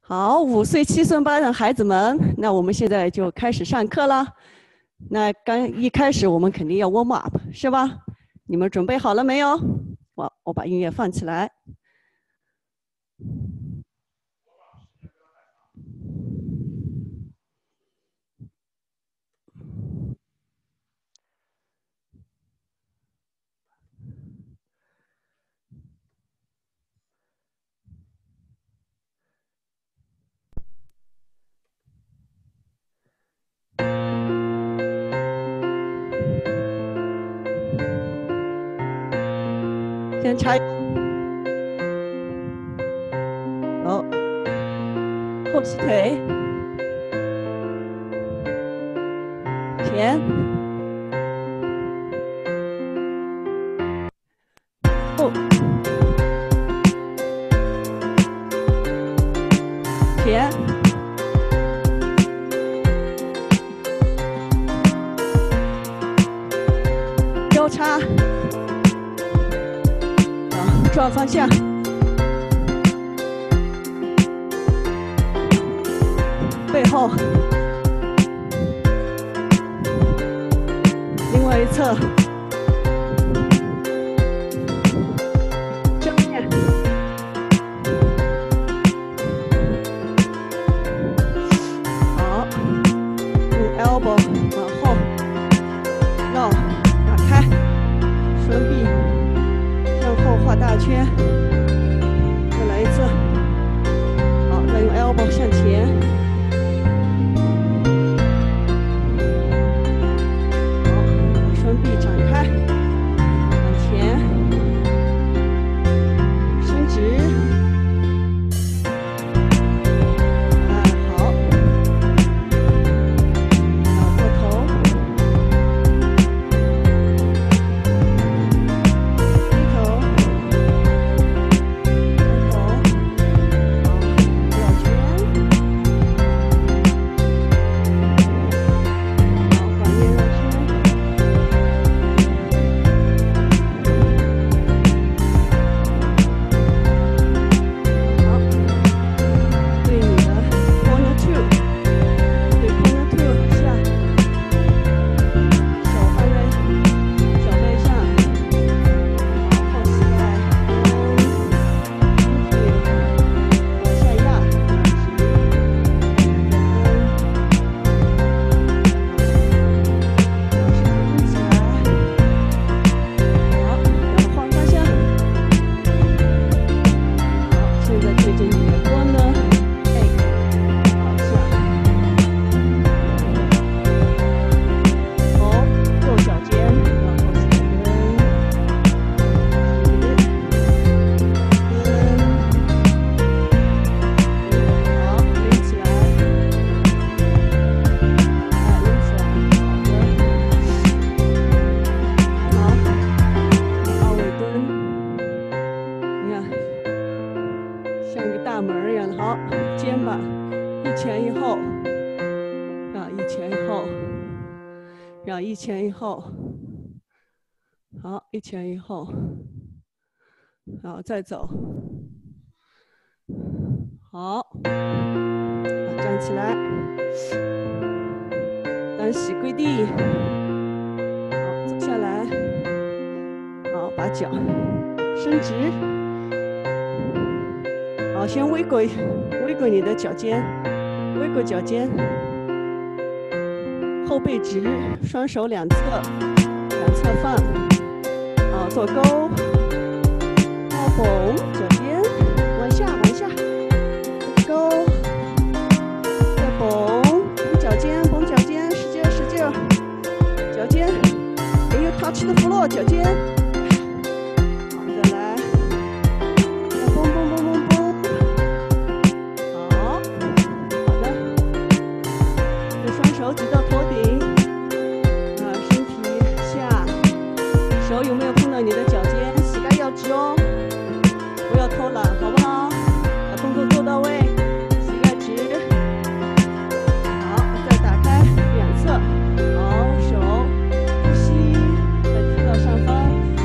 好，5岁、7岁、8的孩子们，那我们现在就开始上课了。那一开始我们肯定要 warm up， 是吧？你们准备好了没有？我把音乐放起来。先插。好，后劈腿，前，后，前，交叉，转方向，背后，另外一侧，正面，好，用 elbow 往后绕，打开，双臂向后画大圈，再来一次，好，再用 elbow 向前。一前一后，好，一前一后，好，再走，好，站起来，单膝跪地，好，走下来，好，把脚伸直，好，先微跪你的脚尖，微跪脚尖。后背直，双手两侧放，好，做勾，后绷，脚尖往下，勾，再绷脚尖，使劲，脚尖，没有 touch the floor， 脚尖，好，再来，再绷，好的，用双手举到头顶。手有没有碰到你的脚尖？膝盖要直哦，不要偷懒，好不好？把动作做到位，膝盖直。好，再打开两侧，好，手呼吸，再提到上方。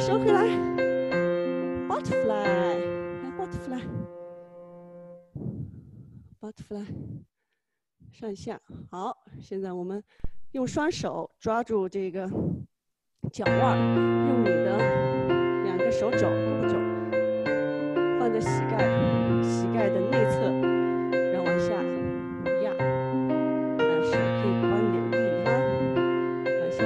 收回来 ，butterfly，butterfly，butterfly，上下。好，现在我们用双手抓住这个脚腕，用你的2个手肘、胳膊肘放在膝盖的内侧，然后往下压，手可以帮点力哈，往下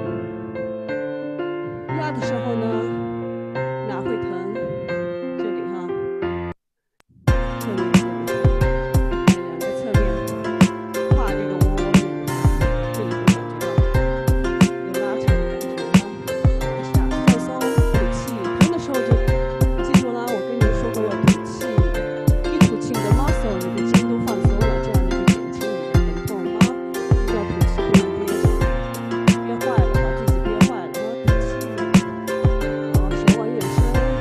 压。压的时候呢，哪会疼？这里哈，侧面这里，2个侧面跨这个窝窝这里，这里会感觉到有拉扯的感觉哈。往下放松，吐气，疼的时候就记住啦，我跟你们说过要吐气，一吐气你的 muscle 你的筋都放松了，这样就减轻你的疼痛哈。要吐气，不能憋着，憋坏了，把自己憋坏了，吐气。好，手往远伸，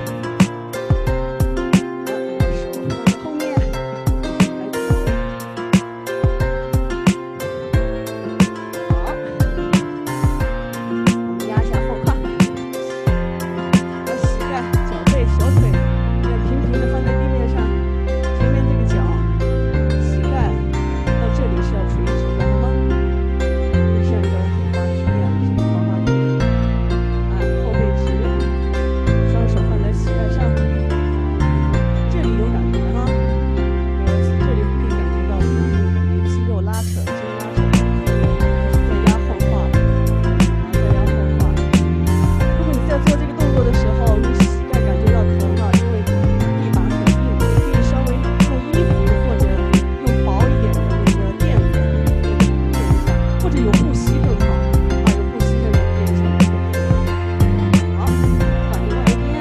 手放在后面，抬头。好，我们压下后胯，把膝盖、脚背、小腿要平平的放在地面上，前面这个脚，膝盖到这里是要垂直的，好吗？就像一个滑梯一样，这个滑梯，后背直，双手放在膝盖上，这里有感觉哈，这里可以感觉到肌肉拉扯，筋拉扯，再压后胯，再压后胯。如果你在做这个动作的时候，你膝盖感觉到疼哈，因为地板很硬，你可以稍微用衣服或者用薄一点的那个垫子垫一下，或者有护膝更好，有护膝那种垫一下。好，换另外一边。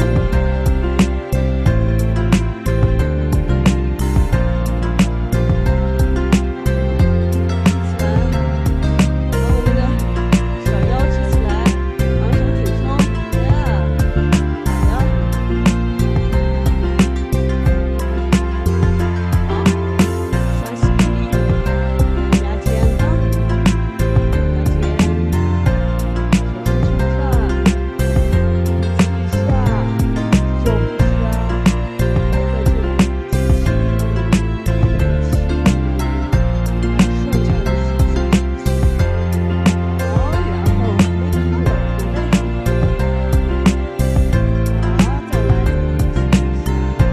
起来，把我们的小腰直起来，昂首挺胸，好的，好，双膝立，压肩膀，压肩，手心冲上，吸一下，手不是啊，在这里吸气，顺畅的吸气，好，然后make color，准备，好，再来吸一下。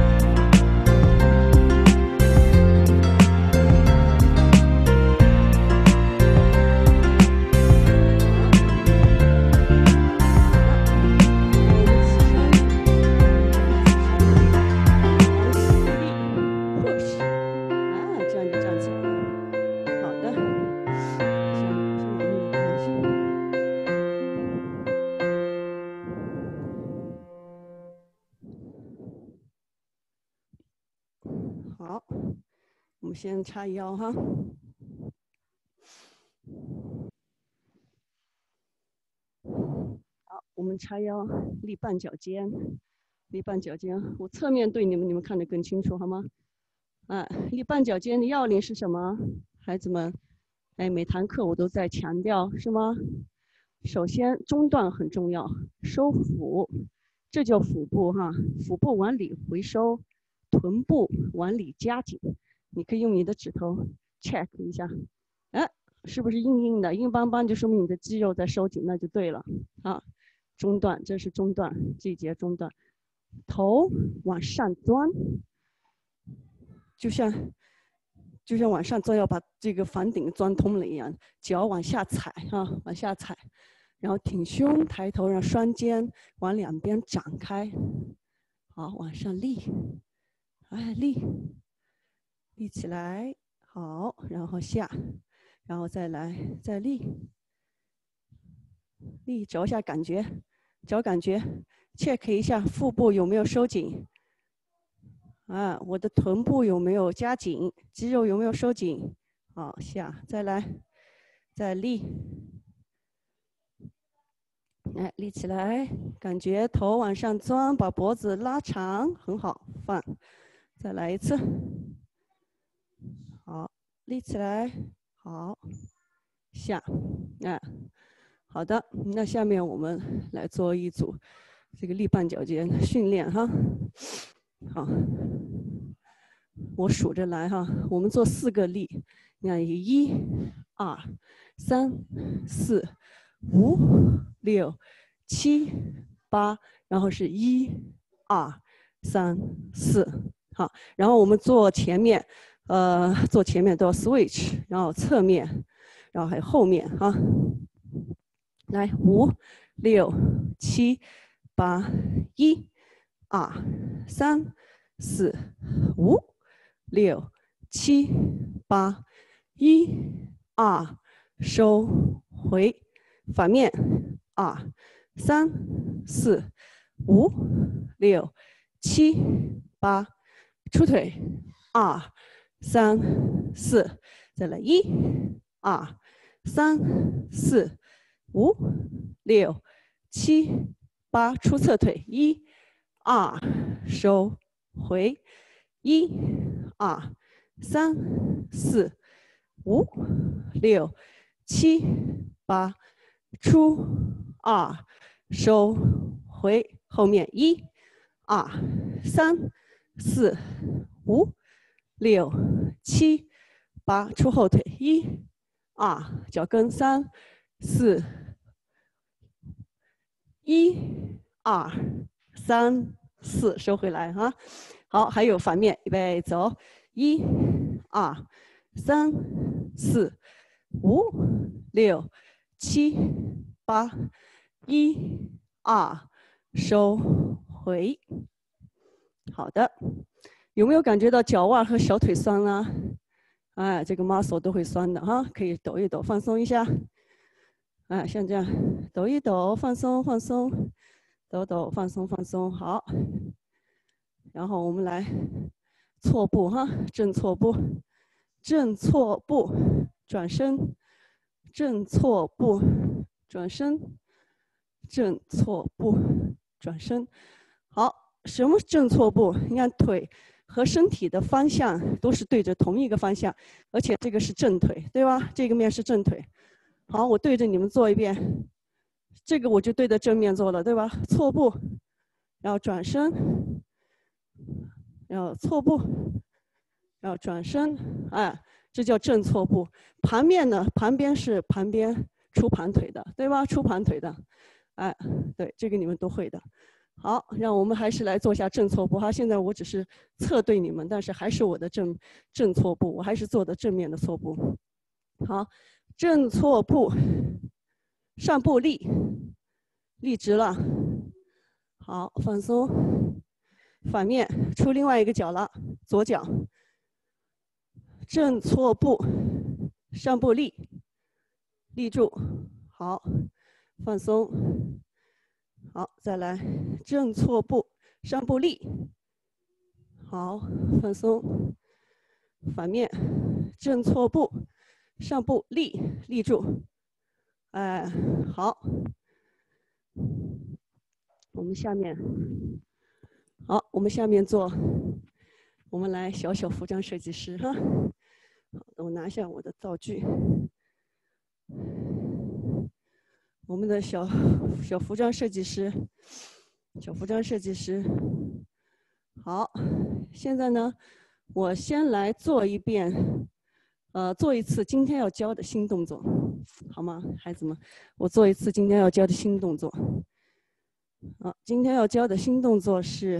这样就站起来了。好的，先往那边去。好，我们先叉腰哈。好，我们叉腰，立半脚尖，立半脚尖。我侧面对你们看得更清楚，好吗？立半脚尖的要领是什么？孩子们，每堂课我都在强调，是吗？首先，中段很重要，收腹，这叫腹部哈，腹部往里回收，臀部往里夹紧。你可以用你的指头 check 一下，是不是硬硬的、硬邦邦，就说明你的肌肉在收紧，那就对了啊。中段，这是中段，这一节中段，头往上钻，就像往上钻，要把这个房顶钻通了一样，脚往下踩往下踩，然后挺胸抬头，让双肩往两边展开，好，往上立，立起来，好，然后下，然后再来，再立，找一下感觉，找感觉 ，check 一下腹部有没有收紧。我的臀部有没有夹紧？肌肉有没有收紧？好，下，再来，再立，立起来，感觉头往上钻，把脖子拉长，很好，放，再来一次，好，立起来，好，下，好的，那下面我们来做一组这个立半脚尖训练哈。好，我数着来哈，我们做4个立，你看1、2、3、4、5、6、7、8，然后是1、2、3、4，好，然后我们做前面，做前面都要 switch， 然后侧面，然后还有后面哈。来5、6、7、8、1、2、3、4、5、6、7、8、1、2，收回，反面2、3、4、5、6、7、8，出腿2、3、4，再来1、2、3、4、5、6、7、8，出侧腿1、2，收回1、2、3、4、5、6、7、8，出2，收回，后面1、2、3、4、5、6、7、8，出后腿1、2，脚跟3、4、1、2、3、4，收回来哈。好，还有反面，预备走，1、2、3、4、5、6、7、8，1、2，收回。好的，有没有感觉到脚腕和小腿酸啊？哎，这个 muscle 都会酸的哈，可以抖一抖，放松一下。哎，像这样抖一抖，放松放松，抖抖放松放松。好，然后我们来错步哈，正错步，正错步，转身，正错步，转身，正错步，转身。好，什么是正错步？你看腿和身体的方向都是对着同一个方向，而且这个是正腿，对吧？这个面是正腿。好，我对着你们做一遍，这个我就对着正面做了，对吧？错步，然后转身，然后错步，然后转身，哎，这叫正错步。盘面呢，盘边是盘边出盘腿的，对吧？出盘腿的，哎，对，这个你们都会的。好，让我们还是来做一下正错步哈。现在我只是侧对你们，但是还是我的正错步，我还是做的正面的错步。好。正错步，上步立，立直了，好，放松，反面出另外一个脚了，左脚，正错步，上步立，立住，好，放松，好，再来，正错步，上步立，好，放松，反面，正错步。上步立，立住，哎，好，我们下面，好，我们下面做，我们来小服装设计师哈。好，我拿下我的道具，我们的小服装设计师，好，现在呢，我先来做一遍。做一次今天要教的新动作，好吗，孩子们？我做一次今天要教的新动作。好，今天要教的新动作是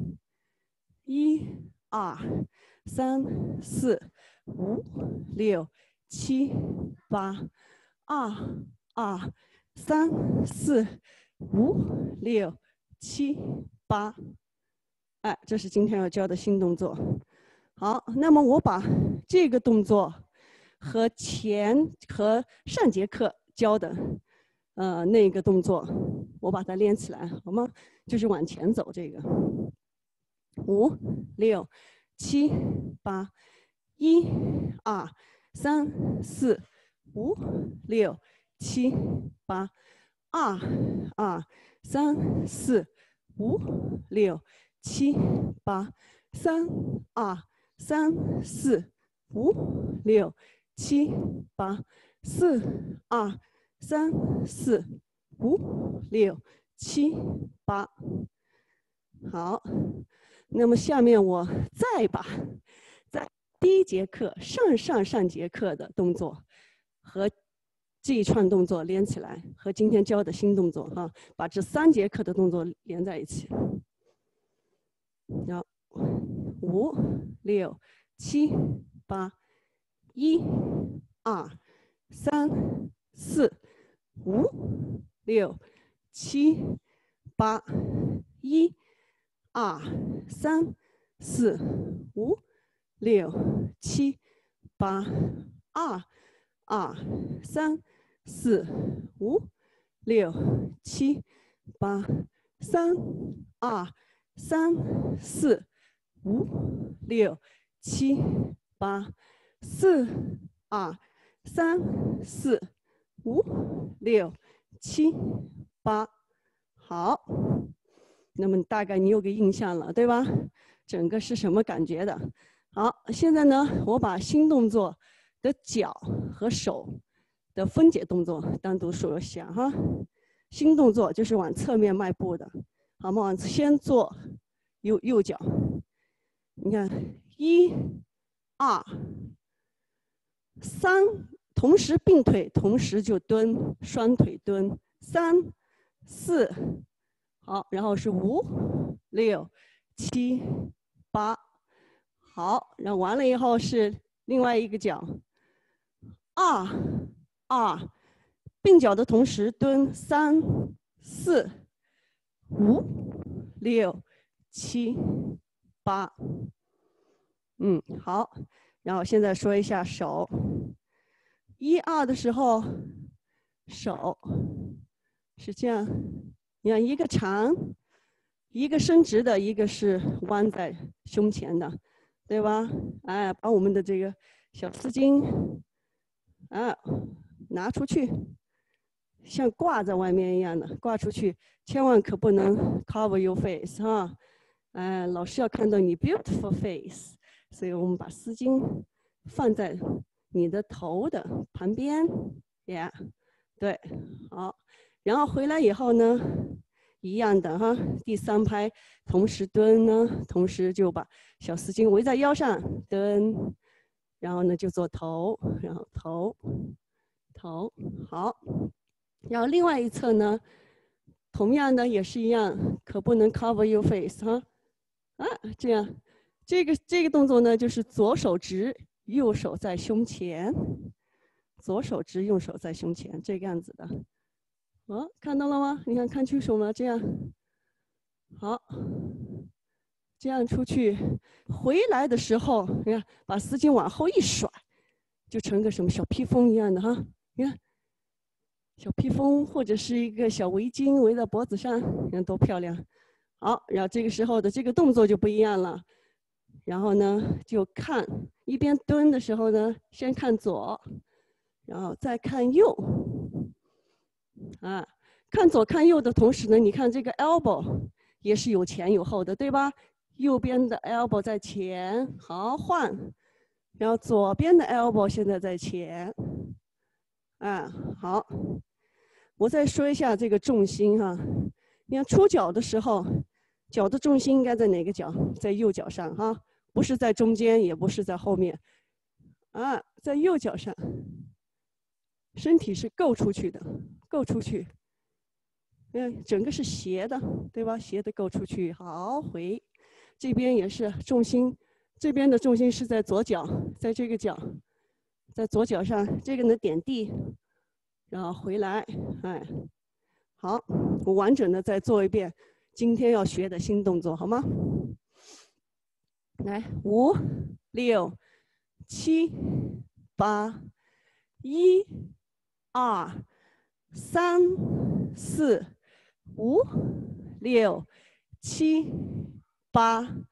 1、2、3、4、5、6、7、8，2、2、3、4、5、6、7、8。哎，这是今天要教的新动作。好，那么我把这个动作和上节课教的那个动作，我把它连起来，好吗？就是往前走这个，5、6、7、8，1、2、3、4、5、6、7、8，2、2、3、4、5、6、7、8，3、2、3、4、5、6、7、8，4、2、3、4、5、6、 7、8。好，那么下面我再把在第一节课上节课的动作和这一串动作连起来，和今天教的新动作哈，把这3节课的动作连在一起。然后5、6、7、8， 1、2、3、4、5、6、7、8， 1、2、3、4、5、6、7、8， 2、2、3、4、5、6、7、8， 3、2、3、4、5、6、7、8， 4、2、3、4、5、6、7、8。好，那么大概你有个印象了，对吧？整个是什么感觉的？好，现在呢，我把新动作的脚和手的分解动作单独说一下哈。新动作就是往侧面迈步的，好吗？先做右脚，你看1、2、3，同时并腿，同时就蹲，双腿蹲，3、4，好，然后是5、6、7、8，好，然后完了以后是另外一个脚，2、2，并脚的同时蹲，3、4、5、6、7、8，好，然后现在说一下手，1、2的时候，手是这样，你看一个长，一个伸直的，一个是弯在胸前的，对吧？哎，把我们的这个小丝巾拿出去，像挂在外面一样的挂出去，千万可不能 cover your face 哈。老师要看到你 beautiful face， 所以我们把丝巾放在你的头的旁边 ，yeah， 对，好，然后回来以后呢，一样的哈，第3拍同时蹲呢，同时就把小丝巾围在腰上蹲，然后呢就做头，然后头，好，然后另外一侧呢，同样的也是一样，可不能 cover your face 哈。这样，这个动作呢，就是左手直，右手在胸前，左手直，右手在胸前，这个样子的。看到了吗？你看看清楚吗？这样，好，这样出去，回来的时候，你看把丝巾往后一甩，就成个什么小披风一样的哈。你看，小披风或者是一个小围巾围在脖子上，你看多漂亮。好，然后这个时候的这个动作就不一样了。然后呢，就看一边蹲的时候呢，先看左，然后再看右。看左看右的同时呢，你看这个 elbow 也是有前有后的，对吧？右边的 elbow 在前，好换，然后左边的 elbow 现在在前。好，我再说一下这个重心哈。你看出脚的时候，脚的重心应该在哪个脚？在右脚上哈，不是在中间，也不是在后面，在右脚上，身体是够出去的，够出去，整个是斜的，对吧？斜的够出去，好回，这边也是重心，这边的重心是在左脚，在这个脚，在左脚上，这个呢点地，然后回来，好，我完整的再做一遍。今天要学的新动作，好吗？来，5、6、7、8， 1、2、3、4、5、6、7、8，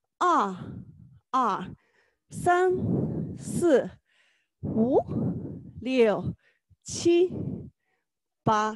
2、2、3、4、5、6、7、8，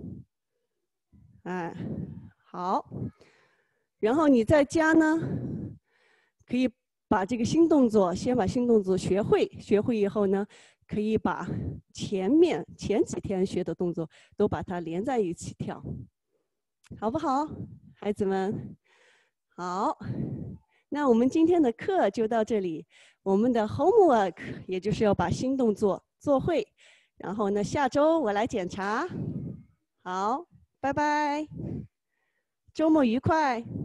好，然后你在家呢，可以把这个新动作，先把新动作学会，学会以后呢，可以把前几天学的动作都把它连在一起跳。 好不好，孩子们？好，那我们今天的课就到这里。我们的 homework 也就是要把新动作做会，然后呢，下周我来检查。好，拜拜，周末愉快。